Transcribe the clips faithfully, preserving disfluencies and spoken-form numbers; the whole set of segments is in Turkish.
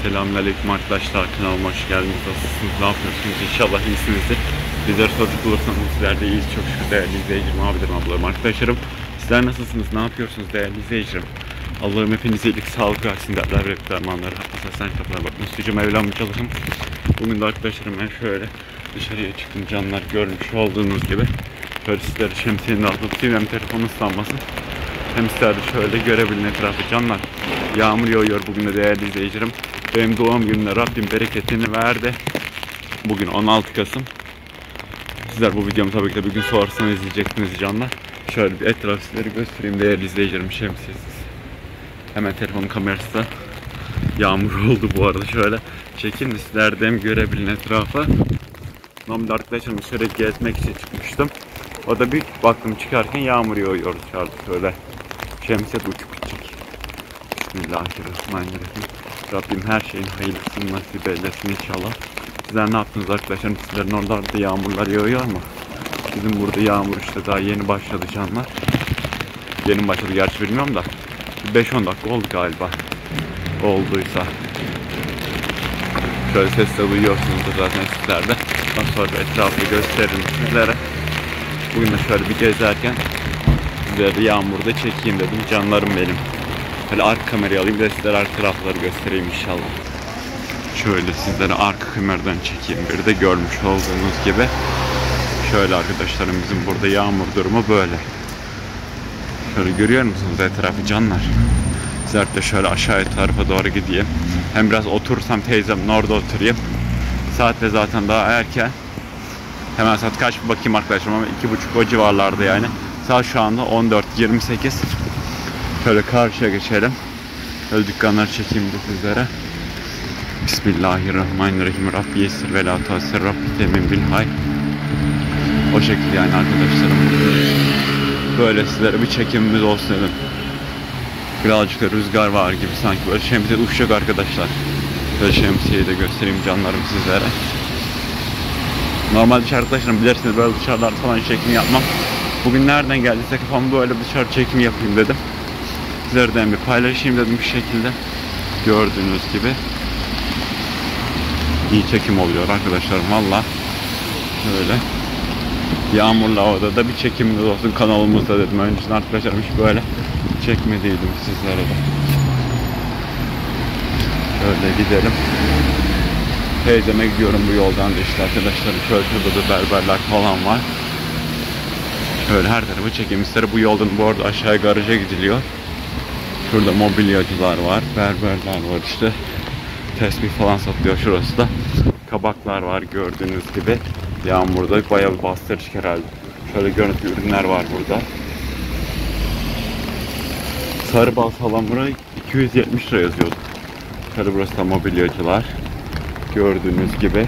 Selamünaleyküm arkadaşlar, kanalıma hoş geldiniz. Nasılsınız, ne yapıyorsunuz? İnşallah iyisinizdir. Bizler soracak olursanız sizler de iyiyiz. Çok şükür değerli izleyicilerim, abilerim, ablalarım, arkadaşlarım. Sizler nasılsınız, ne yapıyorsunuz değerli izleyicilerim? Allah'ım hepinize iyilik, sağlık versin, dertler ve dermanları. Hatta sen kapılara bakın. Üstücüm evlenme çalışın. Bugün de arkadaşlarım ben şöyle dışarıya çıktım, canlar görmüş olduğunuz gibi. Şöyle sizlere şemsiyenin altında tutayım, hem telefonu ıslanmasın. Hem sizler de şöyle görebilin etrafı canlar. Yağmur yağıyor bugün de değerli izleyicilerim. Benim doğum günümde Rabbim bereketini verdi. Bugün on altı Kasım. Sizler bu videomu tabii ki de bir gün sonrasında izleyeceksiniz canlar. Şöyle bir etrafı sizlere göstereyim değerli izleyicilerim, şemsiyesiz. Hemen telefonun kamerası da yağmur oldu bu arada, şöyle çekin de sizler de hem görebilin etrafı. Normalde arkadaşlarım dışarı gezmek için çıkmıştım. O da bir baktım çıkarken yağmur yağıyor dışarıda, şöyle şemsiye de uçup gidecek. Bismillahirrahmanirrahim. Rabbim her şeyin hayırlısını nasip eylesin inşallah. Sizler ne yaptınız arkadaşlarım? Sizlerin oralarda yağmurlar yağıyor mu? Bizim burada yağmur işte daha yeni başladı canlar. Yeni başladı gerçi, bilmiyorum da beş on dakika oldu galiba. Olduysa. Şöyle ses de duyuyorsunuzdur zaten sizler de. Ondan sonra etrafı gösteririm sizlere. Bugün de şöyle bir gezerken sizlere yağmurda çekeyim dedim canlarım benim. Böyle arka kamerayı alayım da sizlere arka tarafları göstereyim inşallah. Şöyle sizlere arka kameradan çekeyim. Bir de görmüş olduğunuz gibi. Şöyle arkadaşlarım bizim burada yağmur durumu böyle. Şöyle görüyor musunuz etrafı canlar? Sizler de şöyle aşağıya tarafa doğru gideyim. Hem biraz oturursam teyzemin orada oturayım. Saat de zaten daha erken. Hemen saat kaç bir bakayım arkadaşlarım, ama iki buçuk o civarlarda yani. Saat şu anda on dört yirmi sekiz. Şöyle karşıya geçelim. Şöyle dükkanları çekeyim de sizlere. Bismillahirrahmanirrahim. Rabbi yesir ve la tasir. Rabbi temin bil hay. O şekilde yani arkadaşlarım. Böyle sizlere bir çekimimiz olsun dedim. Birazcık da rüzgar var gibi sanki, böyle şemsiye uçacak arkadaşlar. Böyle şemsiyeyi de göstereyim canlarım sizlere. Normalde dışarı arkadaşlarım bilirsiniz böyle dışarılarda falan çekim yapmam. Bugün nereden geldiyse kafamı böyle dışarı çekim yapayım dedim. Sizlerden bir paylaşayım dedim bir şekilde. Gördüğünüz gibi iyi çekim oluyor arkadaşlarım valla. Böyle yağmurlu havada da bir çekimimiz olsun kanalımızda dedim. Önceden arkadaşlarım hiç böyle çekmediydim sizlere de. Şöyle gidelim. Teyzeme gidiyorum bu yoldan da işte arkadaşlarım. Şöyle şurada da berberler falan var. Şöyle her tarafı çekeyim. İster bu yoldan bu arada aşağıya garaja gidiliyor. Şurada mobilyacılar var, berberler var işte. Tesbih falan satılıyor şurası da. Kabaklar var gördüğünüz gibi. Yağmurda bayağı bir bastırıcı herhalde. Şöyle görüntü ürünler var burada. Sarı bal falan buraya iki yüz yetmiş lira yazıyordu. Şöyle burası da mobilyacılar. Gördüğünüz gibi.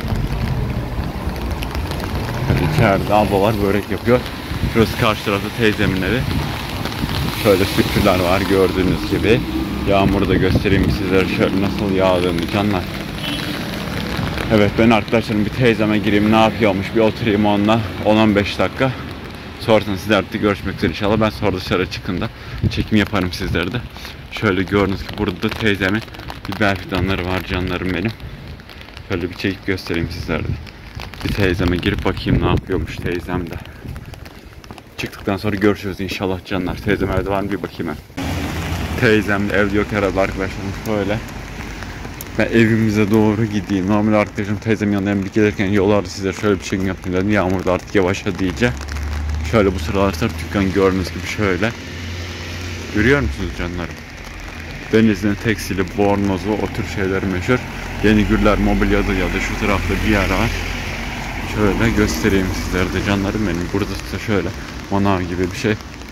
Şöyle içeride ablalar börek yapıyor. Şurası karşı tarafta teyzemin evi. Şöyle sütçüler var gördüğünüz gibi. Yağmuru da göstereyim sizlere şöyle nasıl yağdığını canlar. Evet ben arkadaşlarım bir teyzeme gireyim, ne yapıyormuş bir oturayım onunla on on beş dakika. Sonrasında sizlerle de görüşmek üzere inşallah. Ben sonra dışarı çıkında çekim yaparım sizlere de. Şöyle gördüğünüz gibi burada da teyzemin biber fidanları var canlarım benim. Şöyle bir çekip göstereyim sizlere de. Bir teyzeme girip bakayım ne yapıyormuş teyzem de. Çıktıktan sonra görüşürüz inşallah canlar. Teyzem evde var mı bir bakayım ben. Teyzem de evde yok herhalde arkadaşlarım. Şöyle ben evimize doğru gideyim. Normal arkadaşım teyzemin yanına bir gelirken yollarda size şöyle bir şey yaptım dedim. Yağmur da artık yavaşladı iyice. Şöyle bu sıralar sırf dükkan gördüğünüz gibi şöyle. Görüyor musunuz canlarım? Denizli'nin tekstili, bornozu, o tür şeyler meşhur. Yeni Güller Mobilya'da ya da şu tarafta bir yer var. Şöyle göstereyim sizlere de canlarım benim. Burada da şöyle manav gibi bir şey.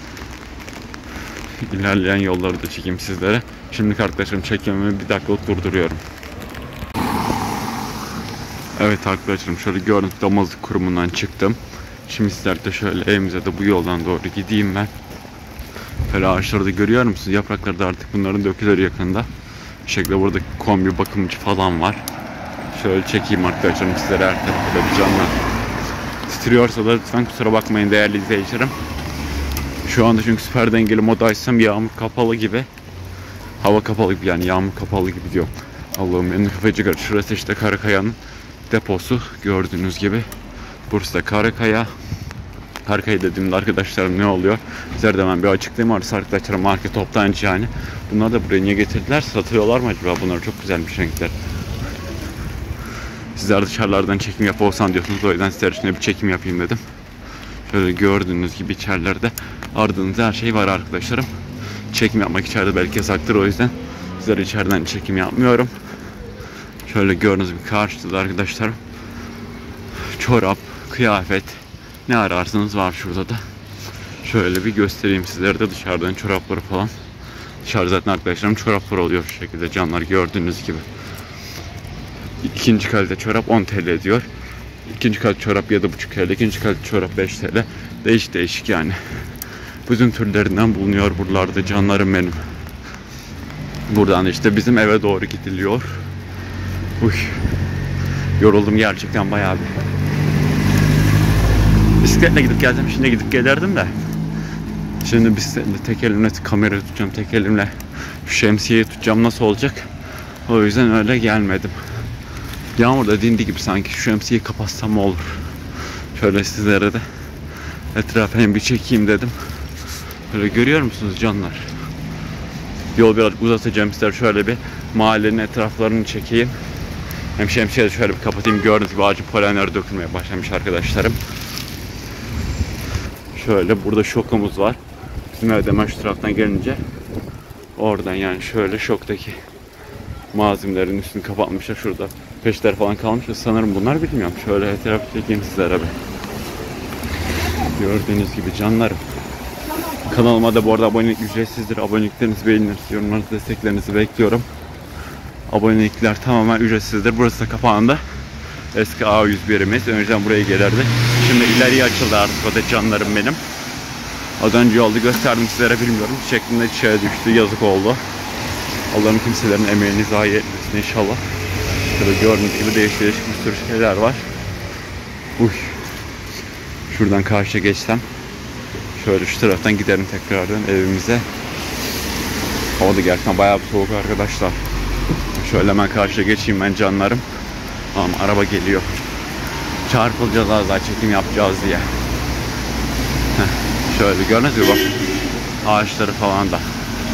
İlerleyen yolları da çekeyim sizlere. Şimdi arkadaşlarım çekimimi bir dakika durduruyorum. Evet arkadaşlarım şöyle gördüğünüz damızlık kurumundan çıktım. Şimdi sizler de şöyle evimize de bu yoldan doğru gideyim ben. Böyle ağaçları da görüyor musunuz? Yaprakları da artık bunların dökülür yakında. Bu şekilde burada kombi bakımcı falan var. Şöyle çekeyim arkadaşlarım sizlere her tarafta da bir canlar. Titriyorsa da lütfen kusura bakmayın değerli izleyicilerim. Şu anda çünkü süper dengeli modu açsam yağmur kapalı gibi. Hava kapalı gibi yani yağmur kapalı gibi diyor. Allah'ım benim kafayı çıkar. Şurası işte Karakaya'nın deposu. Gördüğünüz gibi. Burası da Karakaya. Karakaya dediğimde arkadaşlarım ne oluyor? Sizlere de hemen bir açıklayayım. Arası arkadaşlarım market toptancı yani. Bunları da buraya niye getirdiler? Satıyorlar mı acaba? Bunlar çok güzelmiş renkler. Sizler dışarılardan çekim yapolsan diyorsunuz. O yüzden sizler için bir çekim yapayım dedim. Şöyle gördüğünüz gibi içerilerde ardınızda her şey var arkadaşlarım. Çekim yapmak içeride belki yasaktır, o yüzden sizlere içeriden çekim yapmıyorum. Şöyle gördüğünüz gibi karşıda arkadaşlarım çorap, kıyafet ne ararsanız var şurada da. Şöyle bir göstereyim sizlere de dışarıdan çorapları falan. Dışarıda zaten arkadaşlarım çoraplar oluyor şu şekilde canlar, gördüğünüz gibi. İkinci kalite çorap on TL ediyor. İkinci kalite çorap yedi buçuk TL, ikinci kalite çorap beş TL. Değişik değişik yani. Bütün türlerinden bulunuyor buralarda canlarım benim. Buradan işte bizim eve doğru gidiliyor. Uy. Yoruldum gerçekten bayağı bir. Bisikletle gidip geldim, şimdi gidip gelirdim de. Şimdi bisikletle tek elimle kamerayı tutacağım, tek elimle şu şemsiyeyi tutacağım, nasıl olacak? O yüzden öyle gelmedim. Yağmur da dindi gibi sanki, şu şemsiyeyi kapatsam mı olur? Şöyle sizlere de etrafını bir çekeyim dedim. Böyle görüyor musunuz canlar? Yol biraz uzatacağım, ister şöyle bir mahallenin etraflarını çekeyim. Hem şemsiyeyi şöyle bir kapatayım. Gördüğünüz gibi ağacın polenleri dökülmeye başlamış arkadaşlarım. Şöyle burada şokumuz var. Bizim evde hemen şu taraftan gelince oradan yani şöyle şoktaki malzemelerin üstünü kapatmışlar. Şurada peşler falan kalmış. Sanırım bunlar, bilmiyorum. Şöyle etrafı çekeyim sizlere bir. Gördüğünüz gibi canlarım. Kanalıma da bu arada abonelik ücretsizdir. Aboneliklerinizi, beğeninizi, yorumlarınızı, desteklerinizi bekliyorum. Abonelikler tamamen ücretsizdir. Burası da kapağında eski A yüz birimiz. Önceden buraya gelirdi. Şimdi ileriye açıldı artık o da canlarım benim. Az önce yolda gösterdim sizlere, bilmiyorum. Şeklinde çiçeğe düştü. Yazık oldu. Allah'ım kimselerin emeğini zayi etmesin inşallah. Şöyle gördüğünüz gibi değişik değişik bir sürü şeyler var. Uy. Şuradan karşıya geçsem. Şöyle şu taraftan giderim tekrardan evimize. Hava da gerçekten bayağı soğuk arkadaşlar. Şöyle hemen karşıya geçeyim ben canlarım. Tamam, araba geliyor. Çarpılacağız, az daha çekim yapacağız diye. Heh, şöyle gördünüz mü bak. Ağaçları falan da.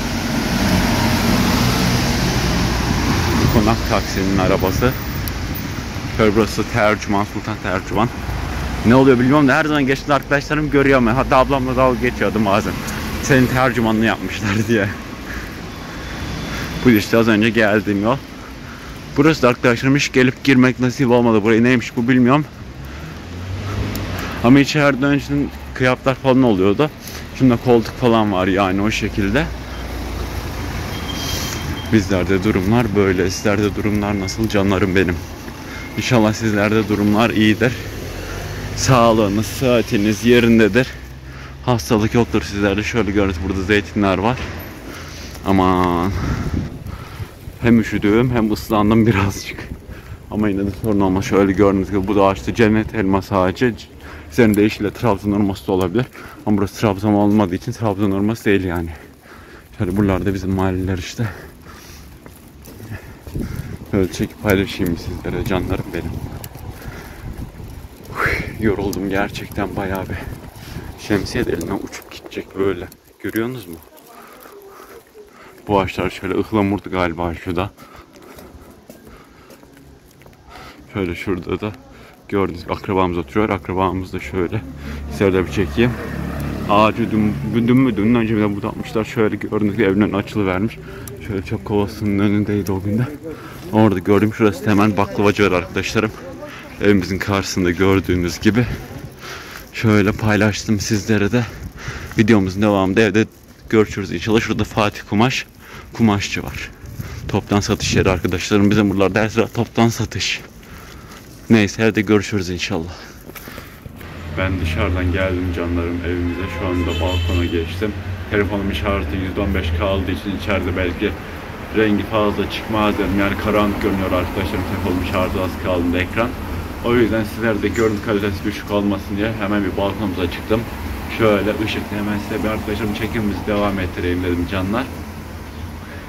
Konak taksinin arabası. Şöyle burası tercüman, Sultan Tercüman. Ne oluyor bilmiyorum da her zaman geçti arkadaşlarım görüyorum. Hatta ablamla dalga geçiyordum bazen. Senin tercümanını yapmışlar diye. Bu işte az önce geldiğim yol. Burası da arkadaşlarım hiç gelip girmek nasip olmadı. Burayı neymiş bu bilmiyorum. Ama içeride önceden kıyafetler falan oluyordu. Şimdi koltuk falan var yani o şekilde. Bizlerde durumlar böyle. Sizlerde durumlar nasıl canlarım benim? İnşallah sizlerde durumlar iyidir. Sağlığınız, sıhhatiniz yerindedir. Hastalık yoktur sizlerde. Şöyle görüyoruz, burada zeytinler var. Aman. Hem üşüdüm hem ıslandım birazcık. Ama yine de sorun olmaz. Şöyle gördüğünüz gibi bu da ağaçta cennet elması ağacı. Üzerinde yeşille Trabzon elması da olabilir. Ama burası Trabzon olmadığı için Trabzon elması değil yani. Şöyle buralarda bizim mahalleler işte. Böyle çekip paylaşayım sizlere canlarım benim. Yoruldum gerçekten bayağı bir. Şemsiye de elimden uçup gidecek böyle. Görüyorsunuz mu? Bu ağaçlar şöyle ıhlamurdu galiba şurada. Şöyle şurada da gördüğünüz gibi akrabamız oturuyor. Akrabamız da şöyle. Sizlere bir çekeyim. Ağacı dün, dün mü dün önce bir de budatmışlar. Şöyle gördüğünüz gibi evinin açılıvermiş. Şöyle çöp kovasının önündeydi o günde. Orada gördüm, şurası hemen baklavacı var arkadaşlarım. Evimizin karşısında gördüğünüz gibi. Şöyle paylaştım sizlere de. Videomuzun devamında evde görüşürüz inşallah. Şurada Fatih Kumaş, kumaşçı var. Toptan satış yeri arkadaşlarım. Bizim buralarda her sıra toptan satış. Neyse, evde görüşürüz inşallah. Ben dışarıdan geldim canlarım evimize. Şu anda balkona geçtim. Telefonumun şarjı yüzde on beş kaldığı için içeride belki rengi fazla çıkmaz dedim. Yani karanlık görünüyor arkadaşlarım. Telefonumun şarjı az kaldığında ekran. O yüzden sizlere de görüntü kalitesi düşük olmasın diye hemen bir balkonumuza çıktım. Şöyle ışıklı hemen size bir arkadaşlarım çekimimizi devam ettireyim dedim canlar.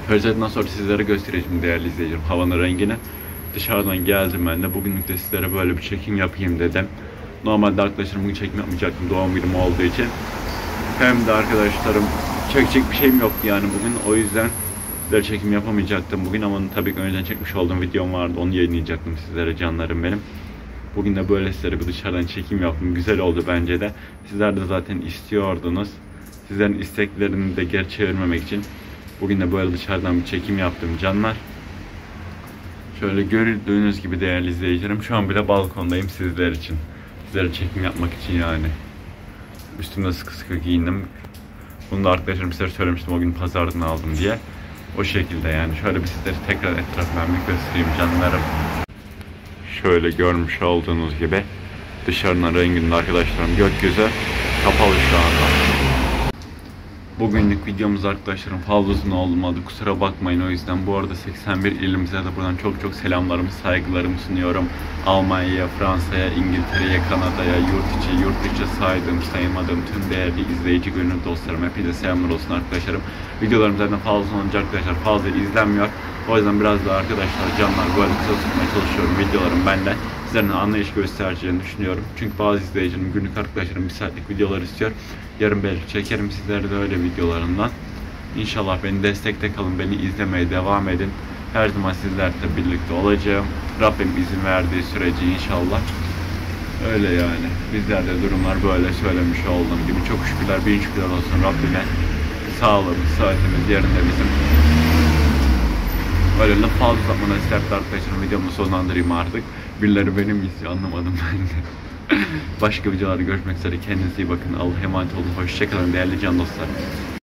Özellikle sonra sizlere göstereceğim değerli izleyicilerim havanın rengini. Dışarıdan geldim ben de. Bugünlük de sizlere böyle bir çekim yapayım dedim. Normalde arkadaşlarım bugün çekim yapmayacaktım doğum günüm olduğu için. Hem de arkadaşlarım çekecek bir şeyim yoktu yani bugün. O yüzden sizlere çekim yapamayacaktım bugün ama tabii ki önceden çekmiş olduğum videom vardı. Onu yayınlayacaktım sizlere canlarım benim. Bugün de böyle sizlere bir dışarıdan çekim yaptım. Güzel oldu bence de. Sizler de zaten istiyordunuz. Sizlerin isteklerini de geri çevirmemek için bugün de böyle dışarıdan bir çekim yaptım canlar. Şöyle gördüğünüz gibi değerli izleyicilerim şu an bile balkondayım sizler için. Sizlere çekim yapmak için yani. Üstümde sıkı sıkı giyindim. Bunu da arkadaşlarım size söylemiştim o gün pazardan aldım diye. O şekilde yani. Şöyle bir sizlere tekrar etrafından bir göstereyim canlarım. Şöyle görmüş olduğunuz gibi dışarının renginde arkadaşlarım gökyüzü kapalı şu anda. Bugünlük videomuz arkadaşlarım fazla uzun olmadı, kusura bakmayın o yüzden. Bu arada seksen bir ilimize de buradan çok çok selamlarımı, saygılarımı sunuyorum. Almanya'ya, Fransa'ya, İngiltere'ye, Kanada'ya, yurt içi, yurt dışı saydığım, saymadığım tüm değerli izleyici, gönül dostlarım, hepinize selamlar olsun arkadaşlarım. Videolarım zaten fazla olunca arkadaşlar fazla izlenmiyor. O yüzden biraz daha arkadaşlar canlar böyle kısa tutmaya çalışıyorum videolarım ben de. Sizlerin anlayış göstereceğini düşünüyorum. Çünkü bazı izleyicilerim günlük arkadaşlarım bir saatlik videolar istiyor. Yarın belki çekerim sizlere de öyle videolarından. İnşallah beni destekte kalın, beni izlemeye devam edin. Her zaman sizlerle birlikte olacağım. Rabbim izin verdiği sürece inşallah. Öyle yani. Bizlerde durumlar böyle söylemiş olduğum gibi. Çok şükürler, bin şükürler olsun Rabbime. Sağlığımız, saatimiz yerinde bizim. Öyle laf fazla zamana isterdi arkadaşlarım, videomu sonlandırayım artık. Birileri benim istiyor, anlamadım ben de. Başka videolarda görüşmek üzere, kendinize iyi bakın, Allah'a emanet olun, hoşçakalın değerli can dostlar.